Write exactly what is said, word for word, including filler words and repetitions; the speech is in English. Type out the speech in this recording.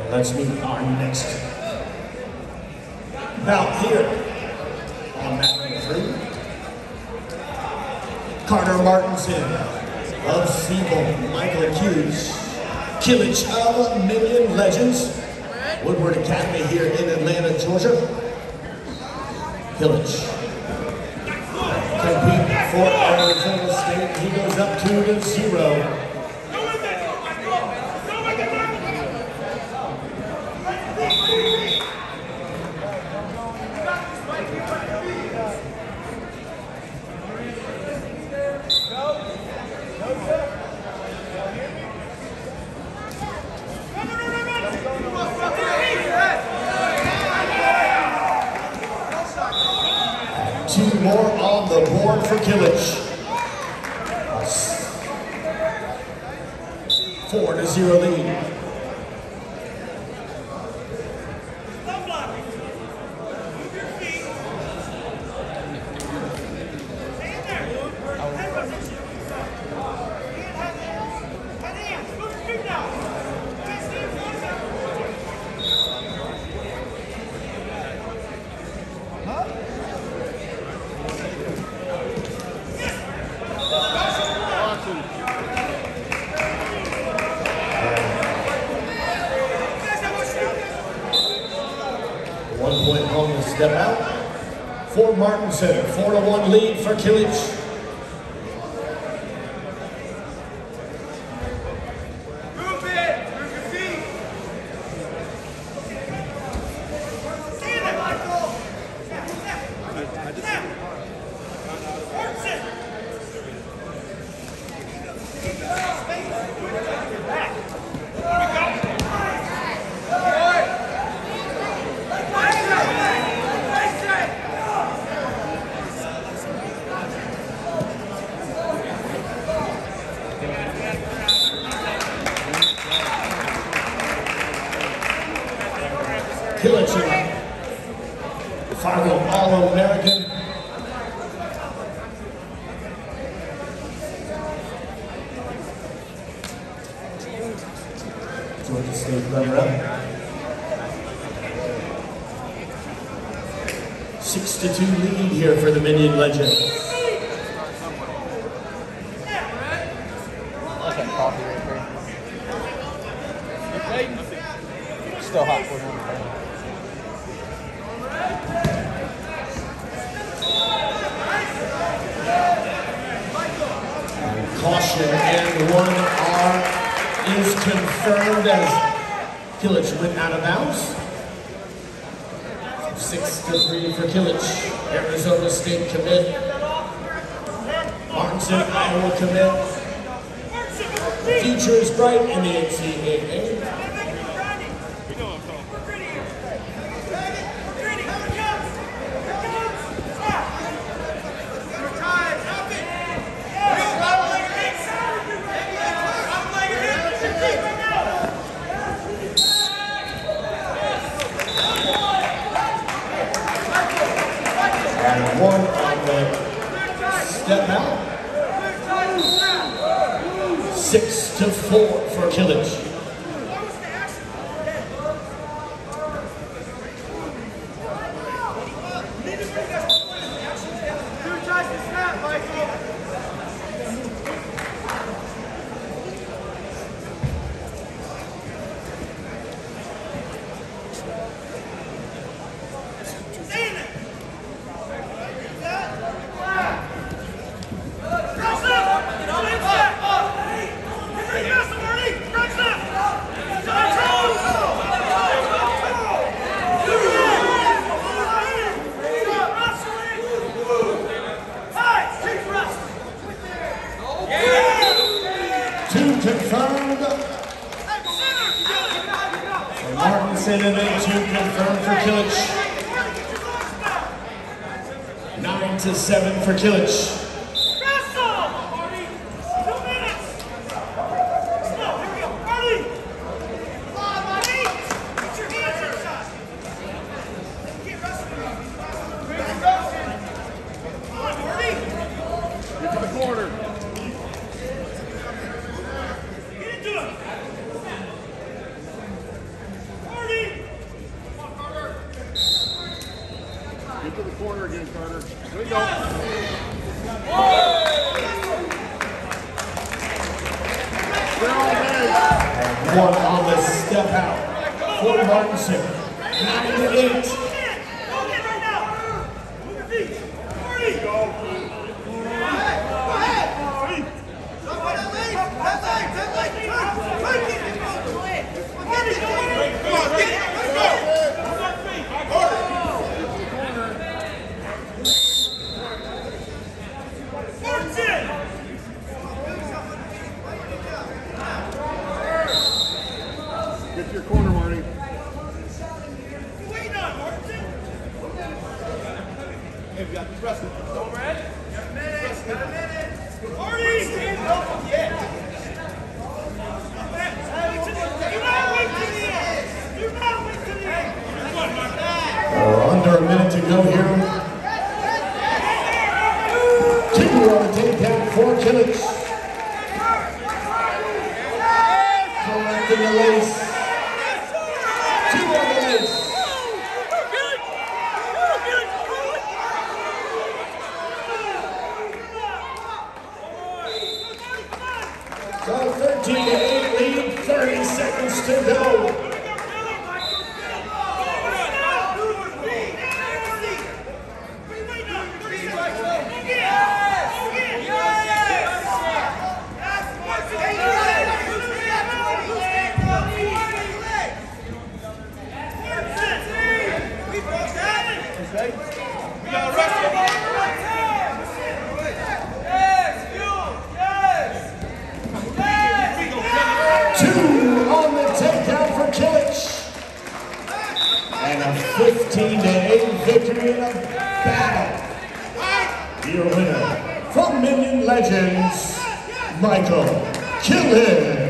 Let's meet our next bout here on mat number three. Carter Martinson of Siebel, Michael Hughes, Kilic of Minion Legends, Woodward Academy here in Atlanta, Georgia. Kilic compete for Arizona State. He goes up two to zero. Two more on the board for Kilic. Four to zero lead. One point on the step out for Martinson. Four to one lead for Kilic. Move it! Move your feet! See that, Michael! Martinson! Kilic, Fargo All-American. Georgia State runner-up. Six to two lead here for the Minion Legend. That's that coffee right there. Still hot for him. Caution and one R is confirmed as Kilic went out of bounds. Six to three for Kilic. Arizona State commit. Martinson, Iowa commit. Future is bright in the N C double A. And one on the step out. Six to four for Kilic. Two confirmed for Martinson and then two confirmed for Kilic. Nine to seven for Kilic. one on the step out for Martinson. Nine to eight. Get to your corner, Marty. Wait on, Martin. Hey, we got this wrestling. Go, Red. Got a minute. Got a minute. Marty, stand up. Yeah. Do not wait to the end. Do not wait to the end. Come on, Martin. Uh, under a minute to go here. Two on the takedown for Kilic. Correcting the lace. Two on the lace. So thirteen to eight lead, thirty seconds to go. And a fifteen to eight victory in a battle. Your winner from Minion Legends, Michael Kilic.